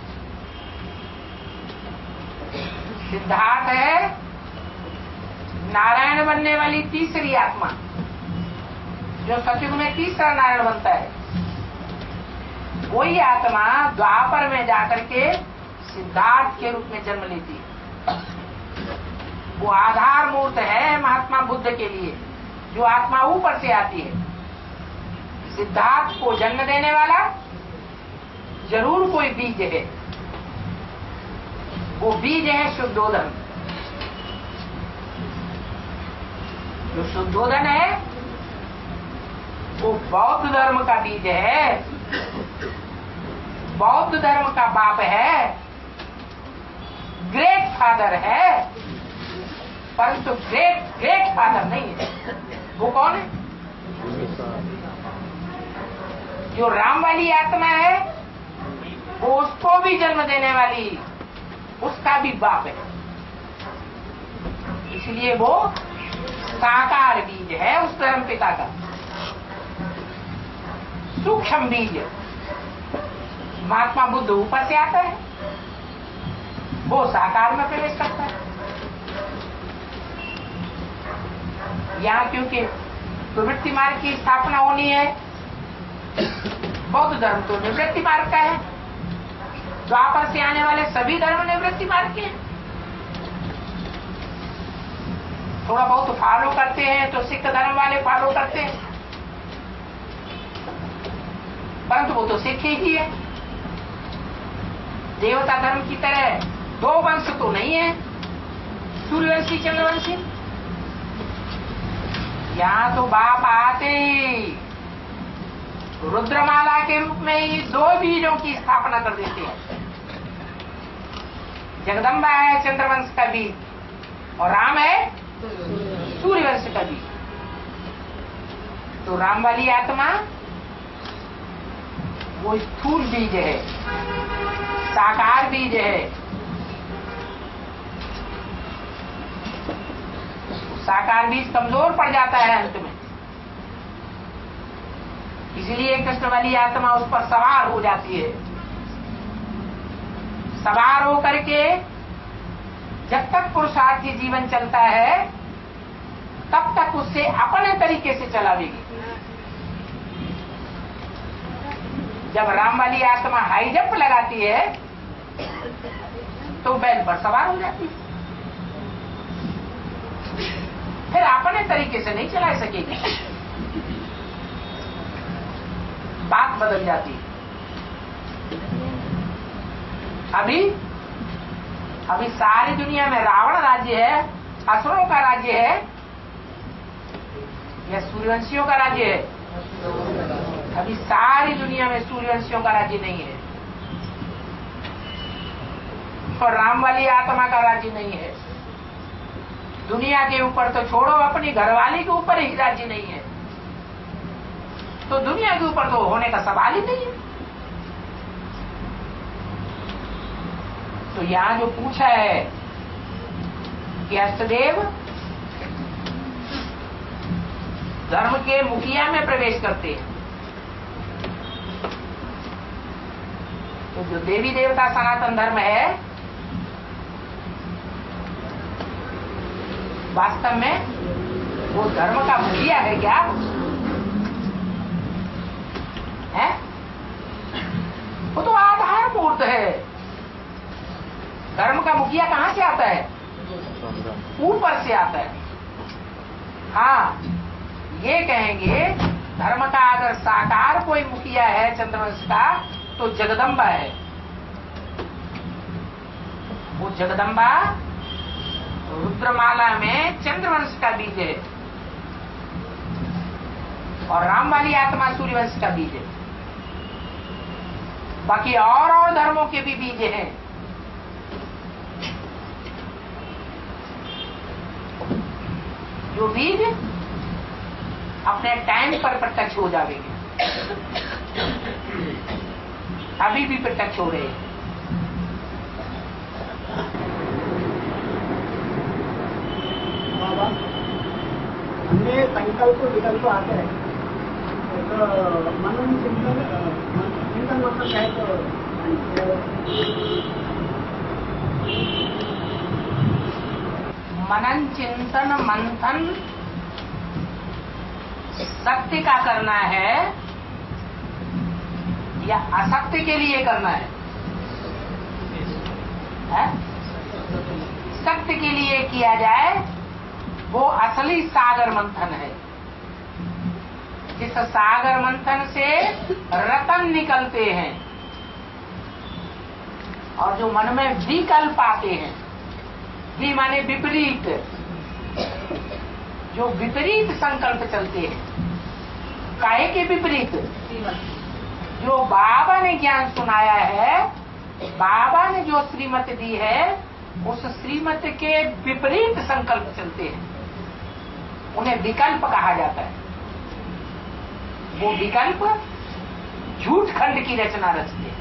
सिद्धार्थ है नारायण बनने वाली तीसरी आत्मा, जो सतयुग में तीसरा नारायण बनता है। वही आत्मा द्वापर में जाकर के सिद्धार्थ के रूप में जन्म लेती है। वो आधार मूर्त है महात्मा बुद्ध के लिए, जो आत्मा ऊपर से आती है। सिद्धार्थ को जन्म देने वाला जरूर कोई बीज है, वो बीज है शुद्धोधन। जो शुद्धोधन है वो बौद्ध धर्म का बीज है, बौद्ध धर्म का बाप है, ग्रेट फादर है, परंतु ग्रेट फादर नहीं है। वो कौन है? जो राम वाली आत्मा है वो उसको भी जन्म देने वाली, उसका भी बाप है। इसलिए वो साकार बीज है उस धर्म पिता का, सूक्ष्म बीज। महात्मा बुद्ध ऊपर से आता है, वो साकार में प्रवेश करता है। यहाँ क्योंकि प्रवृत्ति मार्ग की स्थापना होनी है, बौद्ध धर्म तो निवृत्ति मार्ग का है। द्वापर से आने वाले सभी धर्म निवृत्ति मार्ग के हैं। थोड़ा बहुत फॉलो करते हैं तो सिख धर्म वाले फॉलो करते हैं, परंतु वो तो सिख ही है। देवता धर्म की तरह दो वंश तो नहीं है, सूर्यवंशी चंद्रवंशी। यहाँ तो बाप आते ही रुद्रमाला के रूप में ही दो बीजों की स्थापना कर देते हैं। जगदम्बा है चंद्रवंश का बीज और राम है सूर्यवंश का बीज। तो राम वाली आत्मा वो स्थूल बीज है, साकार बीज है। साकार बीज कमजोर पड़ जाता है अंत में, इसलिए कृष्ण वाली आत्मा उस पर सवार हो जाती है। सवार होकर के जब तक पुरुषार्थी जीवन चलता है तब तक उससे अपने तरीके से चलावेगी। जब राम वाली आत्मा हाई जंप लगाती है तो बैल पर सवार हो जाती है, फिर अपने तरीके से नहीं चला सकेगी, बात बदल जाती है। अभी सारी दुनिया में रावण राज्य है, असुरों का राज्य है या सूर्यवंशियों का राज्य है? अभी सारी दुनिया में सूर्यवंशियों का राज्य नहीं है और राम वाली आत्मा का राज्य नहीं है। दुनिया के ऊपर तो छोड़ो, अपनी घरवाली के ऊपर ही राज्य नहीं है, तो दुनिया के ऊपर तो होने का सवाल ही नहीं है। तो यहाँ जो पूछा है कि अष्टदेव धर्म के मुखिया में प्रवेश करते हैं, तो जो देवी देवता सनातन धर्म है वास्तव में वो धर्म का मुखिया है क्या? है? वो तो आधारभूत है। धर्म का मुखिया कहाँ से आता है? ऊपर से आता है। हाँ, ये कहेंगे धर्म का अगर साकार कोई मुखिया है चंद्रवंश का तो जगदम्बा है। वो जगदम्बा रुद्रमाला में चंद्रवंश का बीज है और राम वाली आत्मा सूर्यवंश का बीज है। बाकी और धर्मों के भी बीज हैं। जो बीज अपने टाइम पर प्रत्यक्ष हो जाएंगे, अभी भी प्रत्यक्ष हो रहे हैं। हमने संकल्प विकल्प आते हैं तो मनन चिंतन मतलब क्या है? तो मनन चिंतन मंथन सत्य का करना है या असत्य के लिए करना है? सत्य के लिए किया जाए वो असली सागर मंथन है, जिस सागर मंथन से रतन निकलते हैं। और जो मन में विकल्प आते हैं, वि माने विपरीत, जो विपरीत संकल्प चलते हैं, काहे के विपरीत? जो बाबा ने ज्ञान सुनाया है, बाबा ने जो श्रीमत दी है, उस श्रीमत के विपरीत संकल्प चलते हैं, उन्हें विकल्प कहा जाता है। वो विकल्प झूठ खंड की रचना रचते हैं।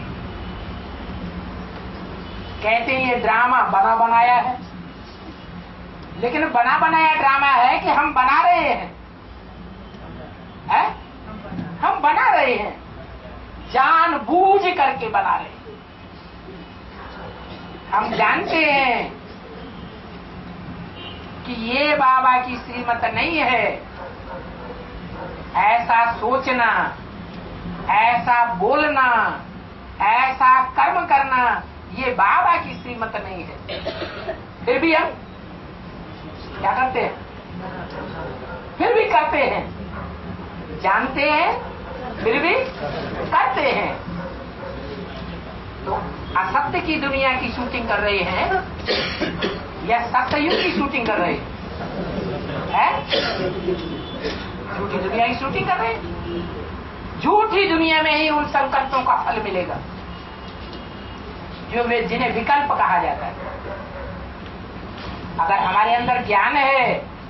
कहते हैं ये ड्रामा बना बनाया है, लेकिन बना बनाया ड्रामा है कि हम बना रहे हैं, हम बना रहे हैं, जानबूझ करके बना रहे हैं। हम जानते हैं कि ये बाबा की श्रीमत नहीं है, ऐसा सोचना, ऐसा बोलना, ऐसा कर्म करना, ये बाबा की श्रीमत नहीं है। फिर भी हम क्या करते हैं? फिर भी करते हैं, जानते हैं फिर भी करते हैं। तो असत्य की दुनिया की शूटिंग कर रहे हैं या सत्ययुग की शूटिंग कर रहे हैं? झूठी दुनिया की शूटिंग कर रहे हैं। झूठी दुनिया में ही उन संकल्पों का फल मिलेगा जो वे जिन्हें विकल्प कहा जाता है। अगर हमारे अंदर ज्ञान है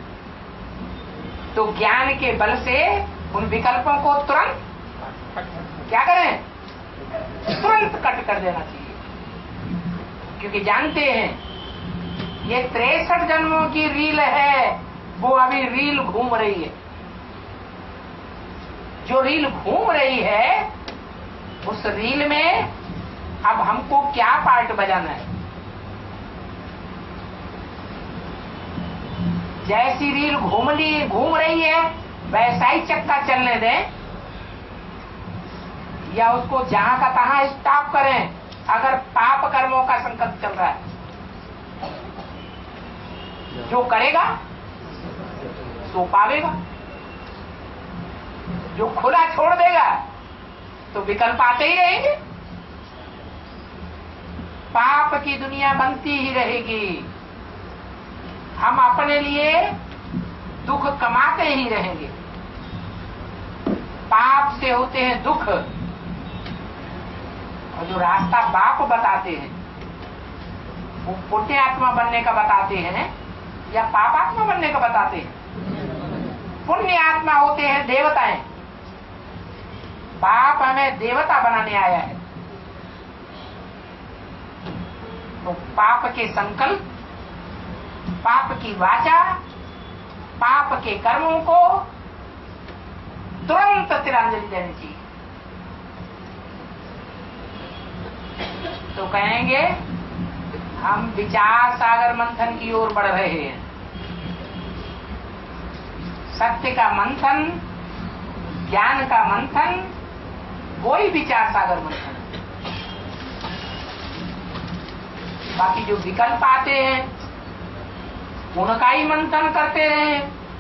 तो ज्ञान के बल से उन विकल्पों को तुरंत क्या करें? तुरंत कट कर देना चाहिए, क्योंकि जानते हैं ये 63 जन्मों की रील है, वो अभी रील घूम रही है। जो रील घूम रही है, उस रील में अब हमको क्या पार्ट बजाना है? जैसी रील घूम रही है वैसा ही चक्का चलने दें, या उसको जहां का तहां स्टॉप करें। अगर पाप कर्मों का संकल्प चल रहा है, जो करेगा सो पावेगा, जो खुला छोड़ देगा तो विकल्प आते ही रहेंगे। पाप की दुनिया बनती ही रहेगी, हम अपने लिए दुख कमाते ही रहेंगे। पाप से होते हैं दुख, और जो रास्ता बाप बताते हैं वो पुण्य आत्मा बनने का बताते हैं या पाप आत्मा बनने का बताते हैं? पुण्य आत्मा होते हैं देवताएं, बाप हमें देवता बनाने आया है। तो पाप के संकल्प, पाप की वाचा, पाप के कर्मों को तुरंत तिलांजलि देनी चाहिए। तो कहेंगे हम विचार सागर मंथन की ओर बढ़ रहे हैं। सत्य का मंथन, ज्ञान का मंथन, वही विचार सागर मंथन। बाकी जो विकल्प आते हैं उनका ही मंथन करते रहें,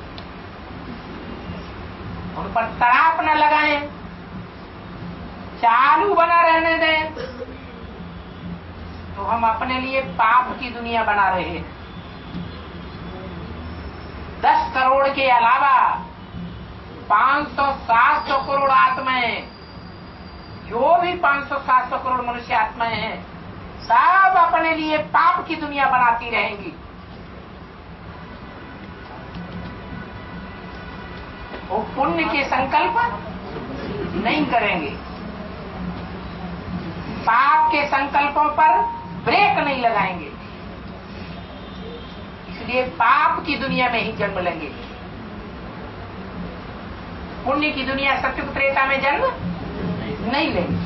उन पर तड़ाप न लगाएं, चालू बना रहने दें, तो हम अपने लिए पाप की दुनिया बना रहे हैं। 10 करोड़ के अलावा 500-700 करोड़ आत्माएं, जो भी 500-700 करोड़ मनुष्य आत्माएं हैं, सब अपने लिए पाप की दुनिया बनाती रहेंगी। वो पुण्य के संकल्प नहीं करेंगे, पाप के संकल्पों पर ब्रेक नहीं लगाएंगे, इसलिए पाप की दुनिया में ही जन्म लेंगे। पुण्य की दुनिया सत्युग त्रेता में जन्म नहीं लेंगे।